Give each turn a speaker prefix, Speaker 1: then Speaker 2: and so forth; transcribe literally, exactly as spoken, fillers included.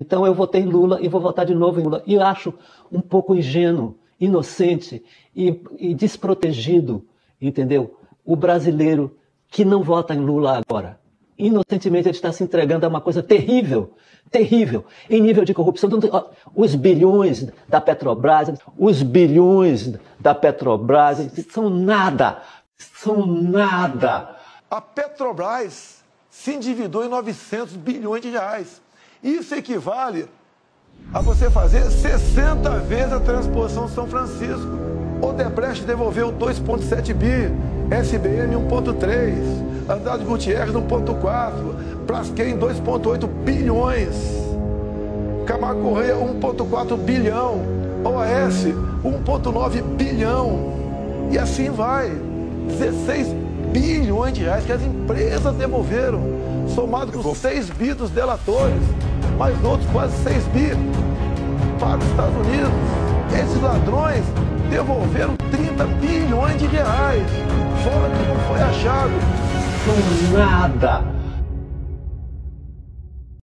Speaker 1: Então eu votei em Lula e vou votar de novo em Lula. E acho um pouco ingênuo, inocente e, e desprotegido, entendeu? O brasileiro que não vota em Lula agora. Inocentemente ele está se entregando a uma coisa terrível, terrível, em nível de corrupção. Os bilhões da Petrobras, os bilhões da Petrobras são nada, são nada.
Speaker 2: A Petrobras se endividou em novecentos bilhões de reais. Isso equivale a você fazer sessenta vezes a transposição São Francisco. Odebrecht devolveu dois vírgula sete bi, S B M um vírgula três, Andrade Gutierrez um vírgula quatro, Braskem dois vírgula oito bilhões, Camargo Correia um vírgula quatro bilhão, O A S um vírgula nove bilhão. E assim vai. dezesseis bilhões de reais que as empresas devolveram, somado com os seis bi dos delatores, mais outros quase seis bi para os Estados Unidos. Esses ladrões devolveram trinta bilhões de reais, fora que não foi achado.
Speaker 1: Não nada.